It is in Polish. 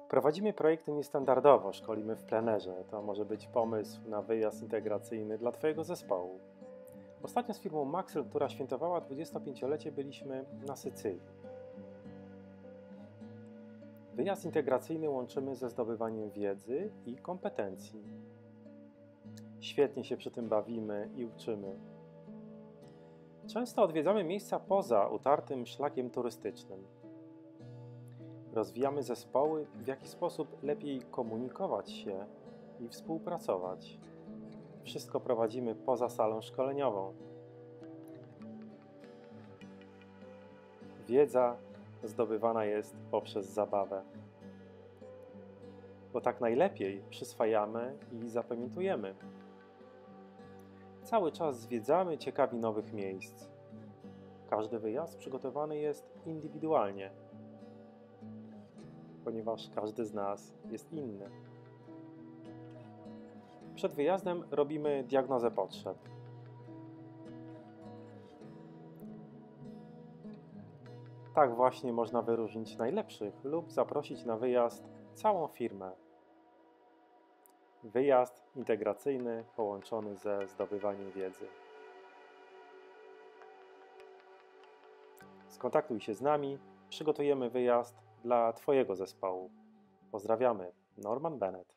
Prowadzimy projekty niestandardowo, szkolimy w plenerze. To może być pomysł na wyjazd integracyjny dla Twojego zespołu. Ostatnio z firmą Maxel, która świętowała 25-lecie, byliśmy na Sycylii. Wyjazd integracyjny łączymy ze zdobywaniem wiedzy i kompetencji. Świetnie się przy tym bawimy i uczymy. Często odwiedzamy miejsca poza utartym szlakiem turystycznym. Rozwijamy zespoły, w jaki sposób lepiej komunikować się i współpracować. Wszystko prowadzimy poza salą szkoleniową. Wiedza zdobywana jest poprzez zabawę. Bo tak najlepiej przyswajamy i zapamiętujemy. Cały czas zwiedzamy, ciekawi nowych miejsc. Każdy wyjazd przygotowany jest indywidualnie, ponieważ każdy z nas jest inny. Przed wyjazdem robimy diagnozę potrzeb. Tak właśnie można wyróżnić najlepszych lub zaprosić na wyjazd całą firmę. Wyjazd integracyjny połączony ze zdobywaniem wiedzy. Skontaktuj się z nami, przygotujemy wyjazd dla Twojego zespołu. Pozdrawiamy, Norman Bennett.